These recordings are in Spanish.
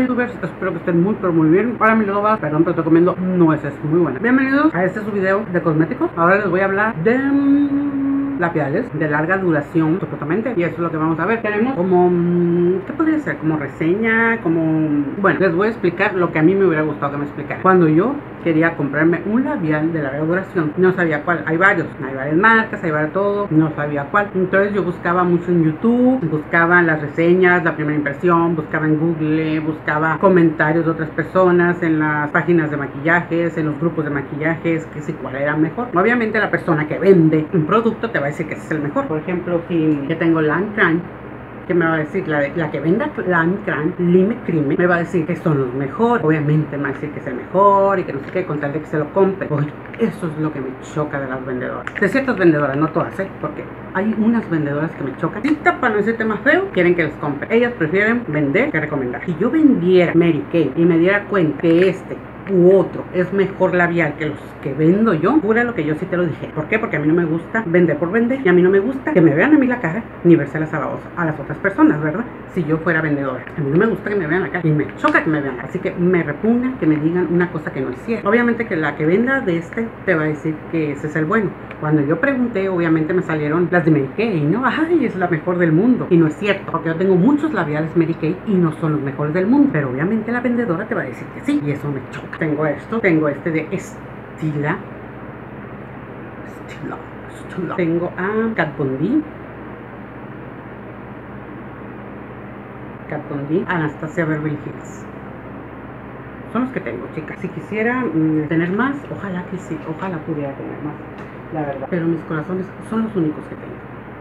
youtubers? Espero que estén muy pero muy bien. Para mi loba, perdón, pero estoy comiendo nueces muy buenas. Bienvenidos a este su video de cosméticos. Ahora les voy a hablar de labiales de larga duración, supuestamente, y eso es lo que vamos a ver. Tenemos como, ¿qué podría ser? Como reseña, como... Bueno, les voy a explicar lo que a mí me hubiera gustado que me explicaran. Cuando yo quería comprarme un labial de larga duración, no sabía cuál. Hay varias marcas, hay varias todo, no sabía cuál. Entonces yo buscaba mucho en YouTube, buscaba las reseñas, la primera impresión, buscaba en Google, buscaba comentarios de otras personas en las páginas de maquillajes, en los grupos de maquillajes, que si cuál era mejor. Obviamente la persona que vende un producto te va a decir que ese es el mejor. Por ejemplo, si yo tengo Lancran, que me va a decir, la que venda Lancran, Lime Crime, me va a decir que son los mejores. Obviamente me va a decir que es el mejor y que no sé qué, con tal de que se lo compre. Oye, eso es lo que me choca de las vendedoras. De ciertas vendedoras, no todas, porque hay unas vendedoras que me chocan. Y para no decirte más feo, quieren que les compre. Ellas prefieren vender que recomendar. Si yo vendiera Mary Kay y me diera cuenta que este u otro es mejor labial que los que vendo yo, pura lo que yo sí te lo dije. ¿Por qué? Porque a mí no me gusta vender por vender, y a mí no me gusta que me vean a mí la cara ni vérselas a las otras personas, ¿verdad? Si yo fuera vendedora, a mí no me gusta que me vean la cara y me choca que me vean, así que me repugna que me digan una cosa que no es cierta. Obviamente que la que venda de este te va a decir que ese es el bueno. Cuando yo pregunté, obviamente me salieron las de Mary Kay, ¿no? Ay, es la mejor del mundo, y no es cierto, porque yo tengo muchos labiales Mary Kay y no son los mejores del mundo, pero obviamente la vendedora te va a decir que sí, y eso me choca. Tengo esto, tengo este de Stila. Tengo a Kat Von D, Anastasia Beverly Hills. Son los que tengo, chicas. Si quisiera tener más, ojalá que sí, ojalá pudiera tener más, la verdad. Pero mis corazones son los únicos que tengo.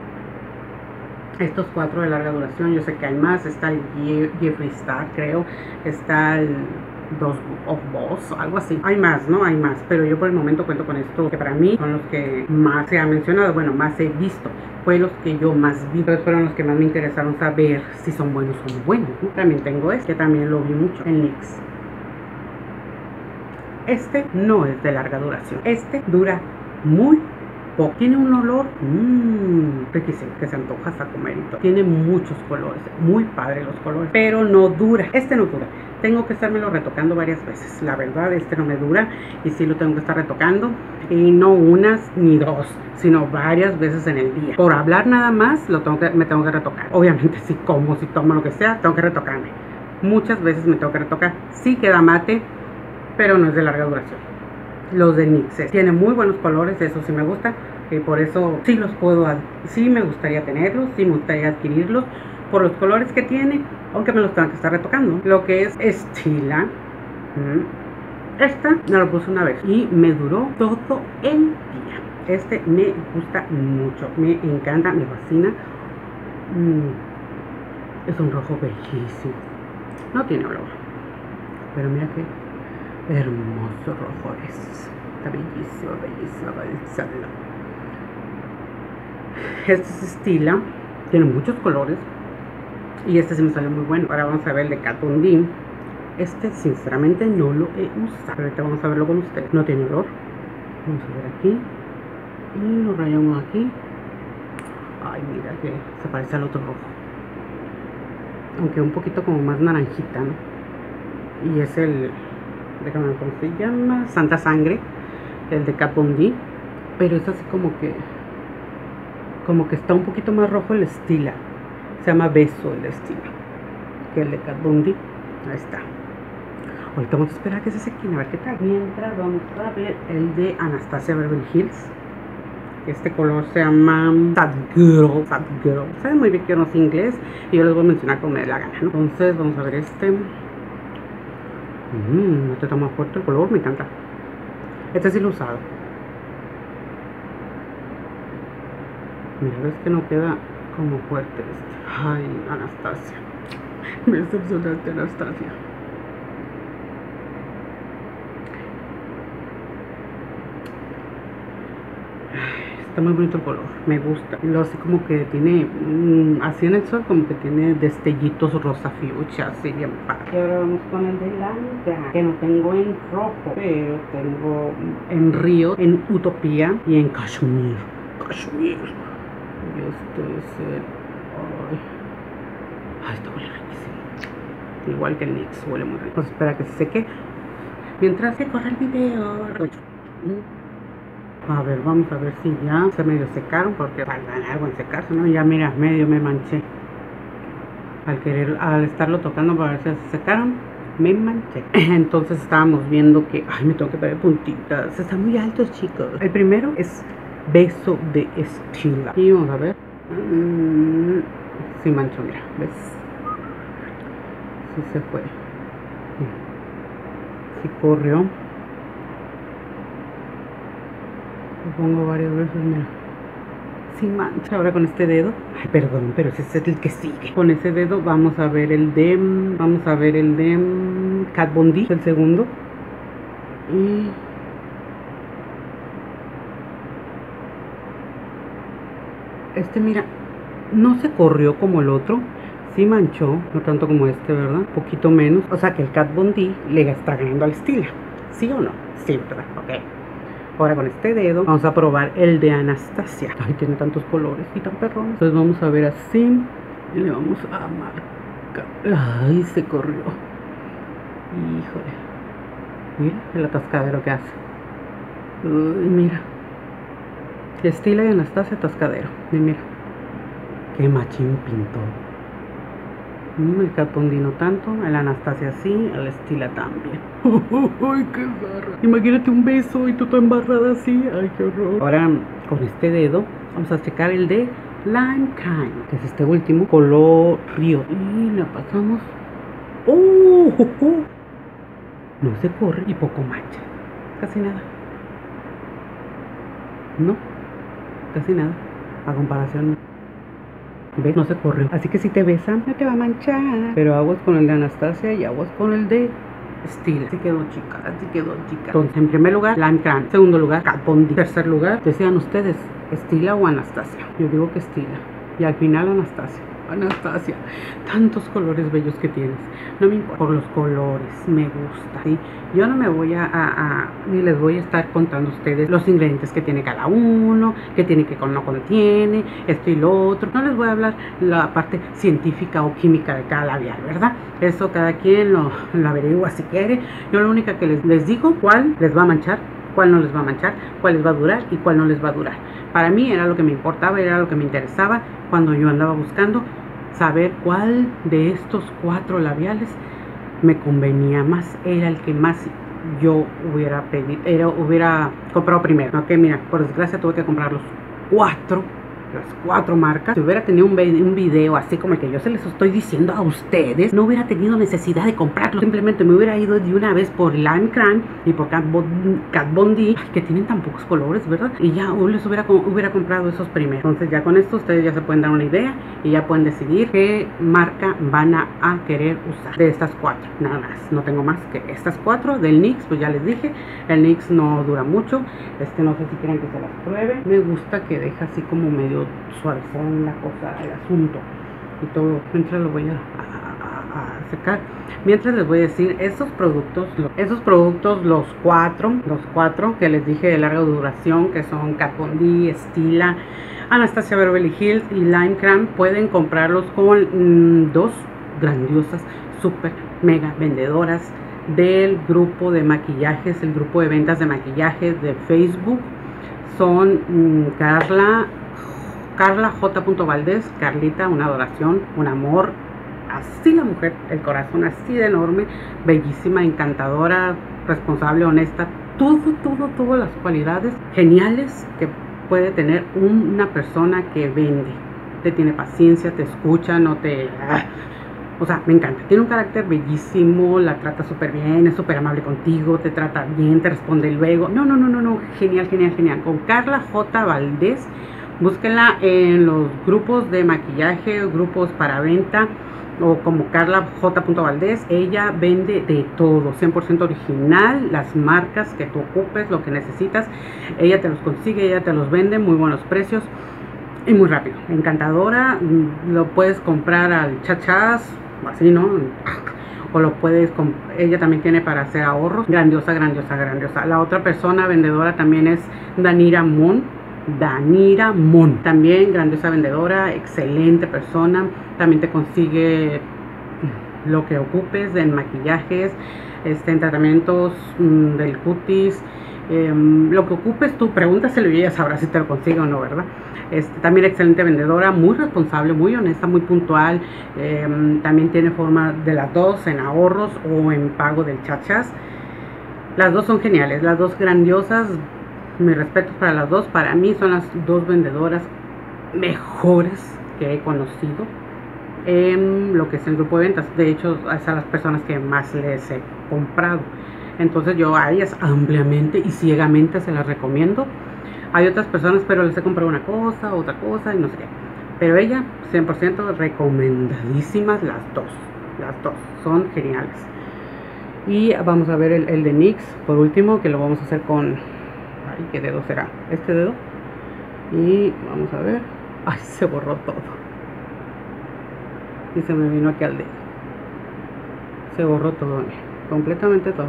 Estos 4 de larga duración, yo sé que hay más. Está el Jeffree Star, creo. Está el Dos of Boss, algo así. Hay más, ¿no? Hay más, pero yo por el momento cuento con esto, que para mí son los que más se ha mencionado, bueno, más he visto. Fue los que yo más vi, entonces fueron los que más me interesaron saber si son buenos o no buenos, ¿no? También tengo este, que también lo vi mucho en NYX. Este no es de larga duración, este dura muy poco. Tiene un olor riquísimo, que se antoja hasta comer y todo. Tiene muchos colores, muy padre los colores, pero no dura. Este no dura. Tengo que estármelo retocando varias veces. La verdad, este no me dura y sí lo tengo que estar retocando. Y no unas ni dos, sino varias veces en el día. Por hablar nada más, me tengo que retocar. Obviamente, si como, si tomo lo que sea, tengo que retocarme. Muchas veces me tengo que retocar. Sí queda mate, pero no es de larga duración. Los de NYX tienen muy buenos colores, eso sí me gusta. Y por eso sí los puedo, sí me gustaría tenerlos, sí me gustaría adquirirlos. Por los colores que tiene, aunque me los tengo que estar retocando. Lo que es Stila, esta me lo puse una vez y me duró todo el día. Este me gusta mucho, me encanta, me fascina. Es un rojo bellísimo, no tiene olor, pero mira qué hermoso rojo es. Está bellísimo, bellísimo, bellísimo. Este es Stila, tiene muchos colores. Y este sí me salió muy bueno. Ahora vamos a ver el de Kat Von D. Este sinceramente no lo he usado, pero ahorita vamos a verlo con ustedes. No tiene olor. Vamos a ver aquí. Y lo rayamos aquí. Ay, mira que se parece al otro rojo, aunque un poquito como más naranjita, ¿no? Y es el, déjame ver cómo se llama, Santa Sangre, el de Kat Von D. Pero es así como que está un poquito más rojo el Stila. Se llama Beso el estilo, que el de Kat Von D. Ahí está. Ahorita vamos a esperar a que se sequen, a ver qué tal. Mientras vamos a ver el de Anastasia Beverly Hills. Este color se llama Sad Girl. Saben muy bien que yo no sé inglés y yo les voy a mencionar como me dé la gana, ¿no? Entonces vamos a ver este. Este está más fuerte el color, me encanta. Este sí lo he usado. Mira, ves que no queda como fuerte este. Ay, Anastasia, me decepcionaste, Anastasia. Está muy bonito el color, me gusta. Lo así como que tiene, así en el sol, como que tiene destellitos rosa fuchsia, así bien padre. Y ahora vamos con el de Lancran, que no tengo en rojo, pero tengo en Río, en Utopía y en Cashmere. Y este es el... Ay, está muy riquísimo. igual que el NYX, huele muy rico. Pues espera que se seque mientras se corre el video. A ver, vamos a ver si ya se medio secaron, porque tardan algo en secarse, ¿no? Ya mira, medio me manché al estarlo tocando para ver si se secaron, me manché. Entonces estábamos viendo que, ay, me tengo que poner puntitas, están muy altos, chicos. El primero es Beso de Stila, y vamos a ver. Sí manchó, mira, ¿ves? Sí se fue, sí corrió. Lo pongo varias veces, mira. Sin mancha. Ahora con este dedo, ay, perdón, pero ese es el que sigue. Con ese dedo vamos a ver el de Kat Von D, el segundo. Y este, mira, no se corrió como el otro, sí manchó, no tanto como este, ¿verdad? Un poquito menos. O sea que el Kat Von D le está ganando al Stila, ¿sí o no? Sí, ¿verdad? Ok. Ahora con este dedo vamos a probar el de Anastasia. Ay, tiene tantos colores y tan perrón. Entonces vamos a ver así y le vamos a marcar. Ay, se corrió. Híjole. Mira el atascadero que hace. Uy, mira. Stila y Anastasia atascadero. Y mira. Qué machín pintó. El Kat Von D no tanto, el Anastasia sí, el Stila también. ¡Ay, qué barra! Imagínate un beso y tú toda embarrada así. ¡Ay, qué horror! Ahora, con este dedo, vamos a checar el de Lime Crime, que es este último, color río. Y la pasamos. ¡Oh! No se corre y poco mancha. Casi nada. No, casi nada. A comparación, ¿ves? No se corre. Así que si te besan, no te va a manchar. Pero aguas con el de Anastasia y aguas con el de Stila. Así quedó, chica. Así quedó, chica. Entonces, en primer lugar, Lime Crime. Segundo lugar, Kat Von D. Tercer lugar, decían ustedes, Stila o Anastasia. Yo digo que Stila. Y al final, Anastasia. Anastasia, tantos colores bellos que tienes. No me importa por los colores, me gusta, ¿sí? Yo no me voy ni les voy a estar contando a ustedes los ingredientes que tiene cada uno, que tiene, que no contiene, esto y lo otro. No les voy a hablar la parte científica o química de cada labial, ¿verdad? Eso cada quien lo averigua si quiere. Yo lo único que les digo, cuál les va a manchar, cuál no les va a manchar, cuál les va a durar y cuál no les va a durar. Para mí era lo que me importaba, era lo que me interesaba cuando yo andaba buscando saber cuál de estos 4 labiales me convenía más, era el que más yo hubiera pedido, hubiera comprado primero. Ok, mira, por desgracia tuve que comprar las 4 marcas. Si hubiera tenido un video así como el que yo se les estoy diciendo a ustedes, no hubiera tenido necesidad de comprarlo. Simplemente me hubiera ido de una vez por Lime Crime y por Kat Von D, que tienen tan pocos colores, ¿verdad? Y ya les hubiera comprado esos primeros. Entonces ya con esto ustedes ya se pueden dar una idea y ya pueden decidir qué marca van a querer usar de estas 4. Nada más, no tengo más que estas 4. Del NYX, pues ya les dije, el NYX no dura mucho. No sé si quieren que se las pruebe. Me gusta que deja así como medio suavizón la cosa, el asunto y todo. Mientras lo voy a secar, mientras les voy a decir esos productos, los cuatro que les dije de larga duración, que son Kat Von D, Stila, Anastasia Beverly Hills y Lime Crime, pueden comprarlos con 2 grandiosas super mega vendedoras del grupo de maquillajes, el grupo de ventas de maquillajes de Facebook. Son Carla J. Valdés, Carlita, una adoración, un amor, así la mujer, el corazón así de enorme, bellísima, encantadora, responsable, honesta, todas las cualidades geniales que puede tener una persona que vende. Te tiene paciencia, te escucha, no te... O sea, me encanta. Tiene un carácter bellísimo, la trata súper bien, es súper amable contigo, te trata bien, te responde luego. No. Genial. Con Carla J. Valdés, búsquenla en los grupos de maquillaje, grupos para venta, o como Carla J. Valdés. Ella vende de todo, 100% original, las marcas que tú ocupes, lo que necesitas, ella te los consigue, ella te los vende, muy buenos precios y muy rápido. Encantadora, lo puedes comprar al chachas, así, ¿no? O lo puedes ella también tiene para hacer ahorros. Grandiosa. La otra persona vendedora también es Danira Mon, también grandiosa vendedora, excelente persona. También te consigue lo que ocupes en maquillajes, en tratamientos del cutis, lo que ocupes tú, pregúntaselo y ella sabrá si te lo consigue o no, ¿verdad? También excelente vendedora, muy responsable, muy honesta, muy puntual. También tiene forma de las dos, en ahorros o en pago del chachas. Las dos son geniales, las dos grandiosas. Mis respetos para las dos. Para mí son las dos vendedoras mejores que he conocido en lo que es el grupo de ventas. De hecho, es a las personas que más les he comprado. Entonces yo a ellas ampliamente y ciegamente se las recomiendo. Hay otras personas, pero les he comprado una cosa, otra cosa y no sé qué. Pero ella, 100% recomendadísimas las dos. Las dos son geniales. Y vamos a ver el de NYX, por último, que lo vamos a hacer con... Ay, ¿qué dedo será? Este dedo. Y vamos a ver. Ay, se borró todo. Y se me vino aquí al dedo. Se borró todo, completamente todo.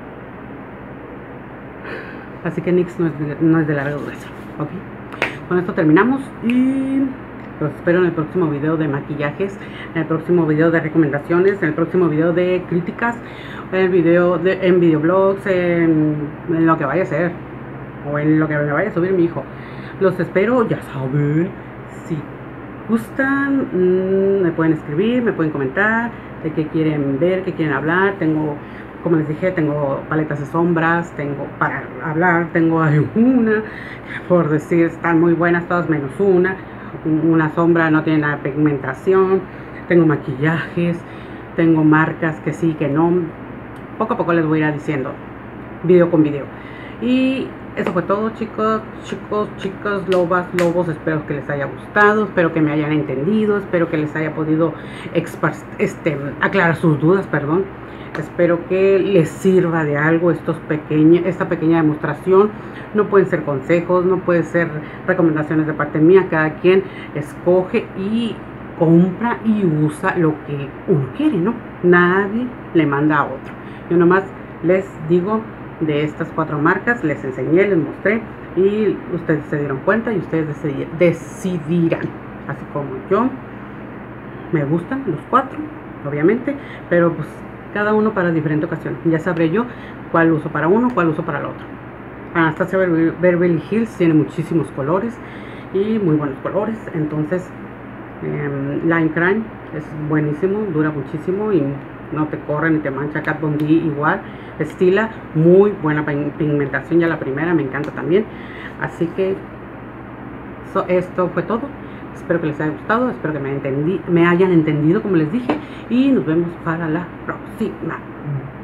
Así que NYX no es de larga duración, ¿ok? Con esto terminamos y los espero en el próximo video de maquillajes, en el próximo video de recomendaciones, en el próximo video de críticas, en videoblogs, en lo que vaya a hacer o en lo que me vaya a subir mi hijo. Los espero, ya saben. Si gustan, me pueden escribir, me pueden comentar de qué quieren ver, qué quieren hablar. Tengo, como les dije, tengo paletas de sombras, tengo para hablar, tengo alguna, por decir, están muy buenas todas menos una sombra no tiene nada de pigmentación. Tengo maquillajes, tengo marcas que sí, que no. Poco a poco les voy a ir diciendo, video con video. Y eso fue todo, chicos, chicas, lobos. Espero que les haya gustado, espero que me hayan entendido, espero que les haya podido aclarar sus dudas, perdón. Espero que les sirva de algo esta pequeña demostración. No pueden ser consejos, no pueden ser recomendaciones de parte mía. Cada quien escoge y compra y usa lo que uno quiere, ¿no? Nadie le manda a otro. Yo nomás les digo de estas 4 marcas, les enseñé, les mostré y ustedes se dieron cuenta y ustedes decidirán. Así como yo, me gustan los 4, obviamente, pero pues cada uno para diferente ocasión. Ya sabré yo cuál uso para uno, cuál uso para el otro. Anastasia Beverly Hills tiene muchísimos colores y muy buenos colores. Entonces Lime Crime es buenísimo, dura muchísimo y no te corre ni te mancha. Kat Von D igual. Stila, muy buena pigmentación, ya la primera me encanta también. Así que esto fue todo. Espero que les haya gustado, espero que me hayan entendido como les dije y nos vemos para la próxima.